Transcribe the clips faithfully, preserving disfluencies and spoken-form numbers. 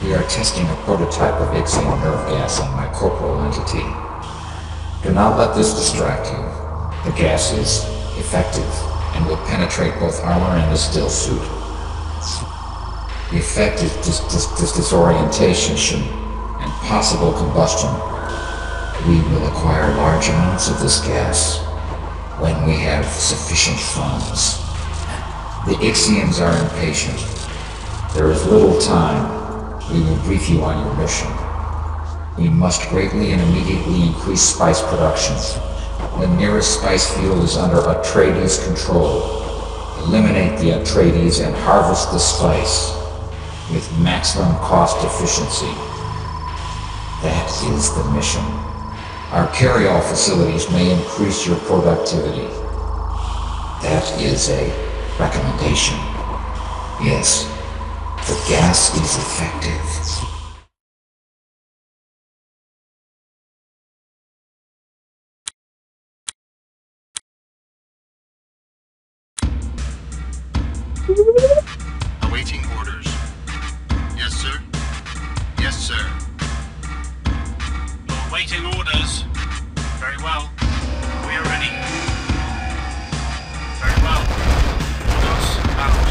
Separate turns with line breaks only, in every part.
We are testing a prototype of Ixion nerve gas on my corporal entity. Do not let this distract you. The gas is effective and will penetrate both armor and the still suit. The effect is dis dis dis disorientation and possible combustion. We will acquire large amounts of this gas when we have sufficient funds. The Ixions are impatient. There is little time. We will brief you on your mission. We must greatly and immediately increase spice production. The nearest spice field is under Atreides control. Eliminate the Atreides and harvest the spice with maximum cost efficiency. That is the mission. Our carry-all facilities may increase your productivity. That is a recommendation. Yes, the gas is effective.
Awaiting orders. Yes, sir. Yes, sir.
Awaiting orders. Very well. We are ready. Very well. Orders out.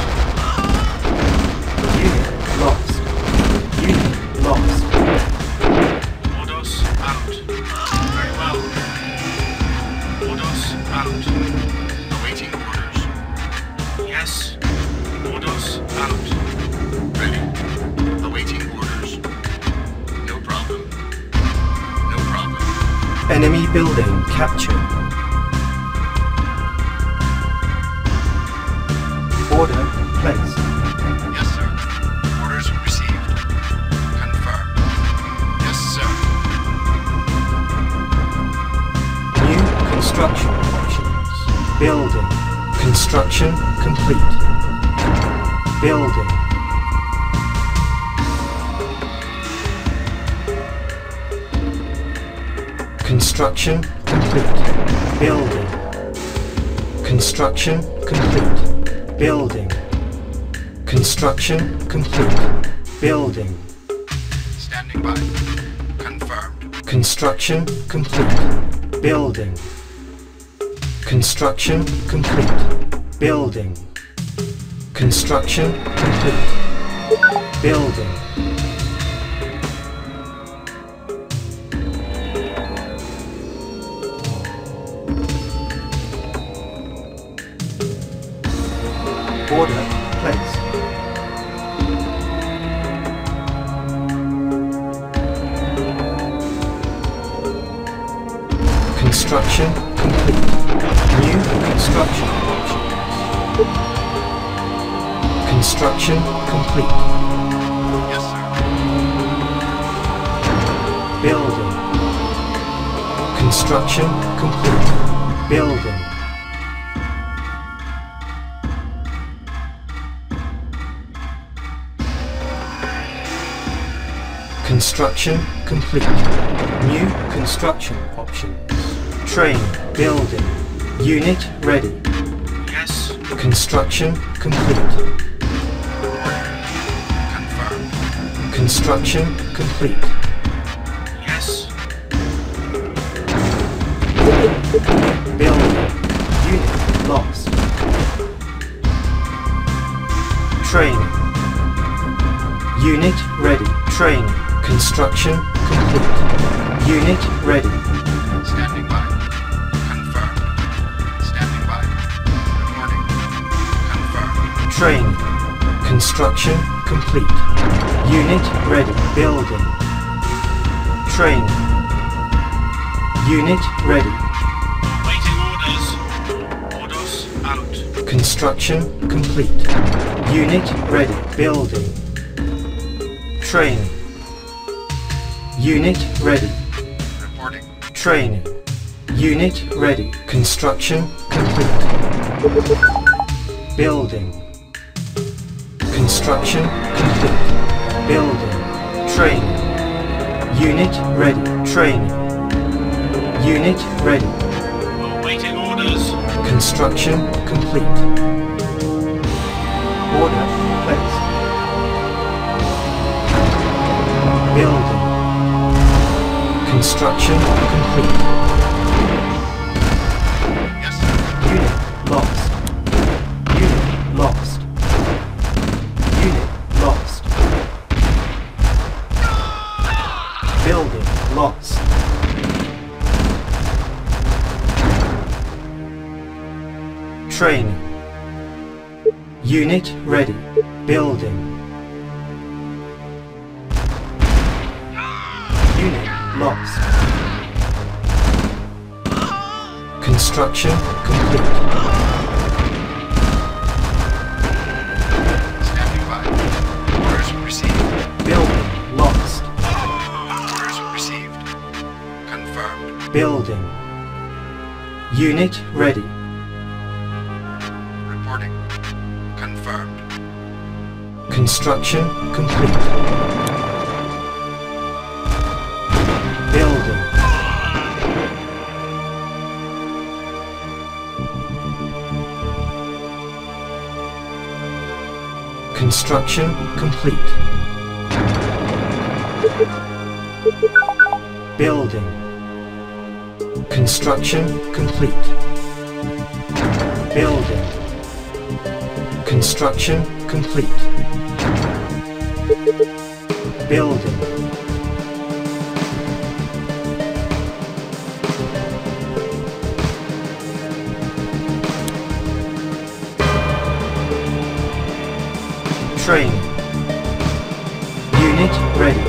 Unit lost. Unit lost.
Orders out. Very well. Orders out.
Awaiting orders.
Yes. Orders out.
Ready. Awaiting orders. No problem. No problem.
Enemy building captured. Order placed.
Yes, sir. Orders received. Confirmed. Yes, sir.
New construction options. Building. Construction complete. Building. Construction complete. Building. Construction complete. Building. Construction complete. Building.
Standing by. Confirmed.
Construction complete. Building. Construction complete. Building. Construction complete. Building. Order placed. Construction complete. New construction options. Construction complete.
Yes, sir.
Building. Construction complete. Building. Construction complete. New construction options. Train building. Unit ready.
Yes.
Construction complete.
Confirmed.
Construction complete.
Yes.
Building. Unit lost. Training. Unit ready. Training. Construction complete. Unit ready.
Standing by. Confirmed. Standing by. Reporting. Confirmed.
Training. Construction complete. Unit ready. Building. Training. Unit ready.
Waiting orders. Orders out.
Construction complete. Unit ready. Building. Training. Unit ready.
Reporting.
Training. Unit ready. Construction complete. Building. Construction complete. Building. Training. Unit ready. Training. Unit ready.
Awaiting orders.
Construction complete. Order placed. Construction complete.
Yes, sir.
Unit lost. Unit lost. Unit lost. Building lost. Training. Unit ready. Building. Unit lost. Construction complete.
Standing by. Orders received.
Building lost.
Orders received. Confirmed.
Building. Unit ready.
Reporting. Confirmed.
Construction complete. Building. Construction complete. Building. Construction complete. Building. Construction complete. Building. Training. Unit ready.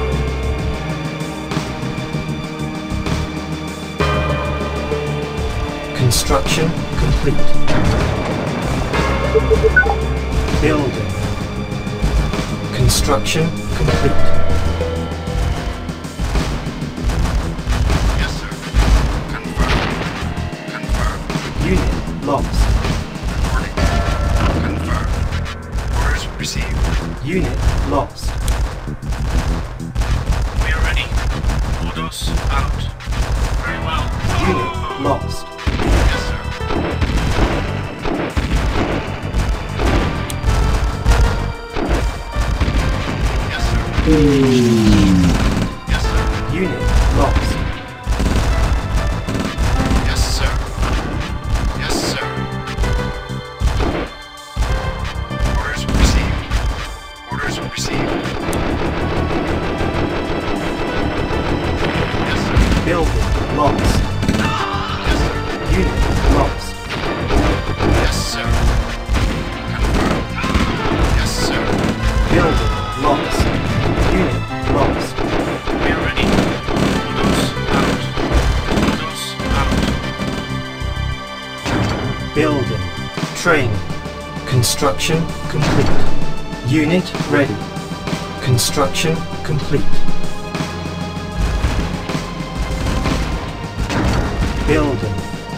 Construction complete. Building. Construction complete.
Yes, sir. Confirmed. Confirmed.
Unit lost.
Reporting. Confirmed. Orders received.
Unit lost.
We are ready. Orders out. Very well.
Unit lost.
Yes, sir. Yes, sir. Yes, sir.
Unit lost.
Yes, sir. Yes, sir. Orders received. Orders received. Yes, sir.
Building lost.
Yes, sir.
Unit lost.
Yes, sir. Confirmed. Yes, sir.
Building lost. Unit lost.
We are ready. Orders out. Orders out.
Building. Training. Construction complete. Unit ready. Construction complete. Building.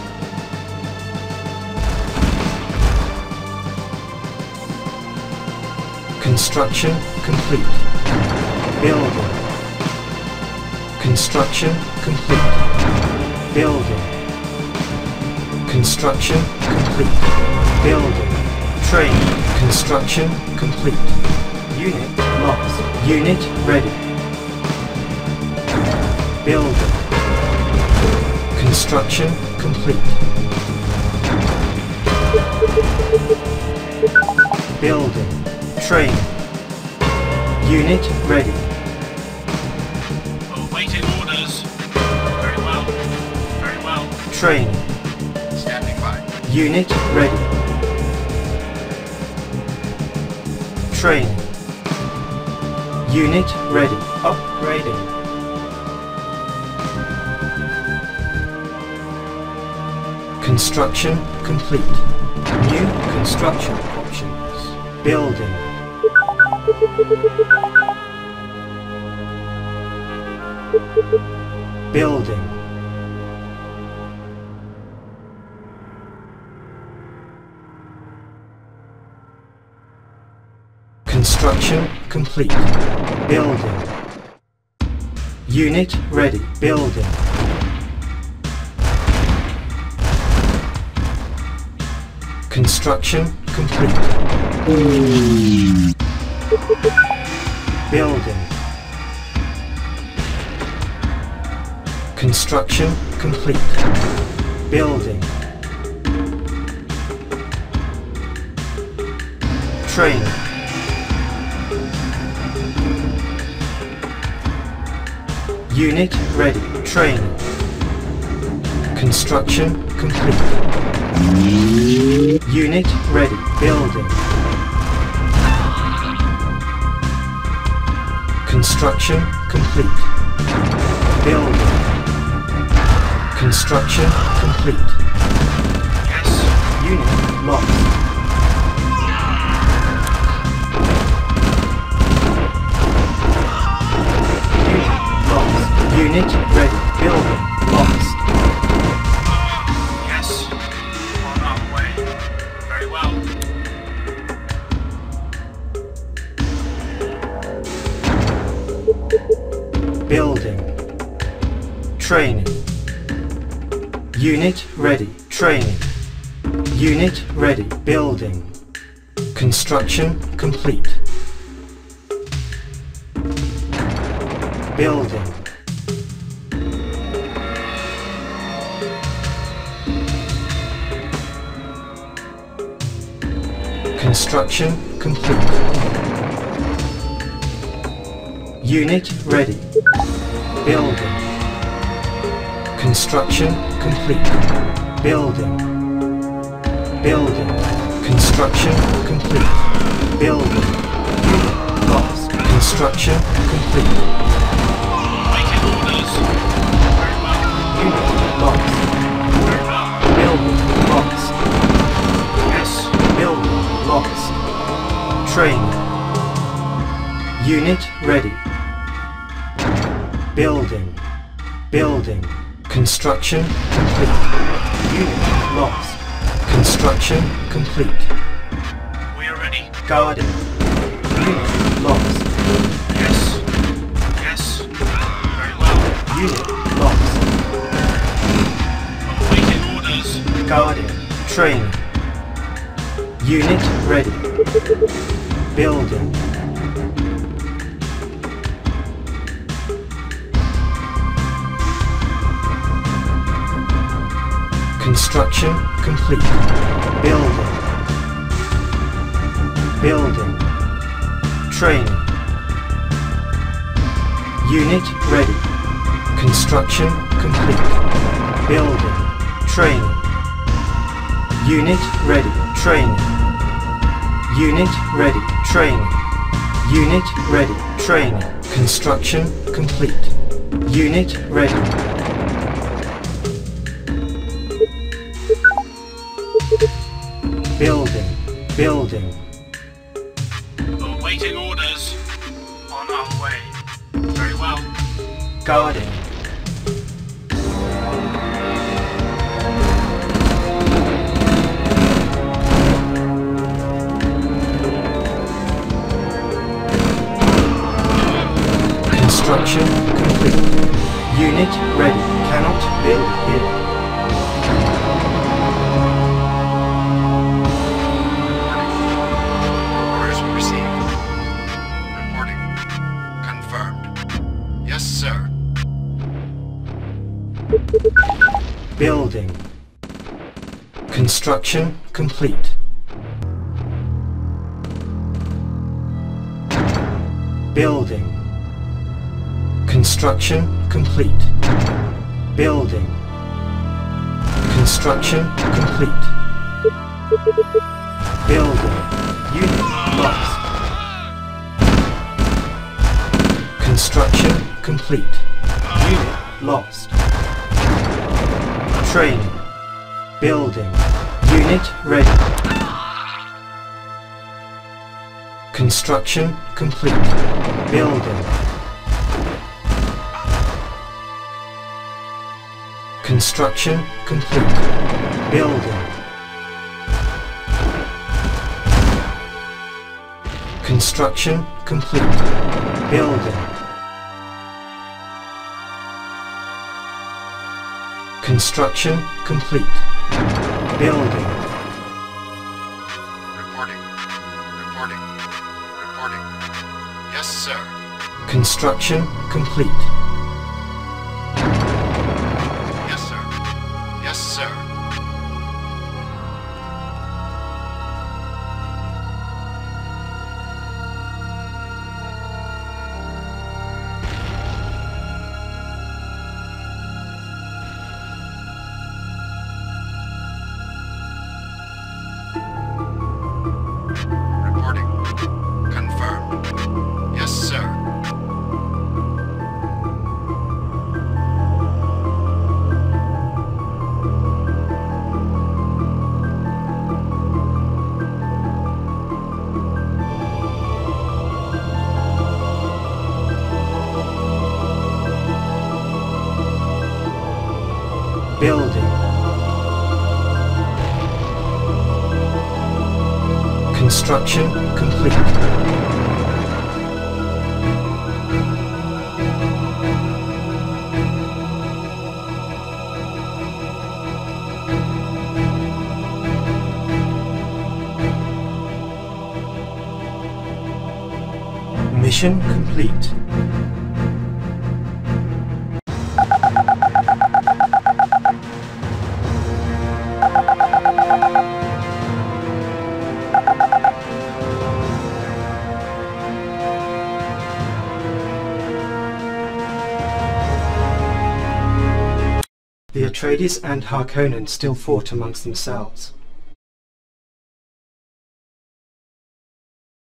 Construction complete. Building. Construction complete. Building. Construction complete. Building. Train. Construction complete. Unit lost. Unit ready. Building. Construction complete. Building. Train. Unit ready.
Awaiting orders. Very well. Very well.
Train.
Standing by.
Unit ready. Train. Unit ready. Upgrading. Construction complete. New construction options. Building. Building. Construction complete. Building. Unit ready. Building. Construction complete. Building. Construction complete. Building. Training. Unit ready. Training. Construction complete. Unit ready. Building. Construction complete. Building. Construction complete.
Yes.
Unit lost. Unit ready. Building lost.
Yes. On our way. Very well.
Building. Training. Unit ready. Training. Unit ready. Building. Construction complete. Building. Construction complete. Unit ready. Building. Construction complete. Building. Building. Construction complete. Building. Unit lost. Construction complete.
Waiting orders. Very well.
Unit lost.
Very well.
Building lost.
Yes.
Building lost. Train. Unit ready. Building. Building. Construction complete. Unit lost. Construction complete.
We are ready.
Guarding. Unit lost.
Yes. Yes. Very well.
Unit lost.
Awaiting orders.
Guarding. Train. Unit ready. Building. Construction complete. Building. Building. Training. Unit ready. Construction complete. Building. Training. Unit ready. Training. Unit ready. Training. Unit ready. Training. Construction complete. Unit ready. Building. Building.
Awaiting orders. On our way. Very well.
Guarding. Construction complete. Unit ready. Cannot build here.
Orders received. Reporting. Confirmed. Yes, sir.
Building. Construction complete. Building. Construction complete. Building. Construction complete. Building. Unit lost. Construction complete. Unit lost. Training. Building. Unit ready. Construction complete. Building. Construction complete. Building. Construction complete. Building. Construction complete. Building.
Reporting. Reporting. Reporting. Yes, sir.
Construction complete.
sir. Reporting. Confirmed. Yes, sir.
Building. Construction complete. Mission complete. The Atreides and Harkonnen still fought amongst themselves.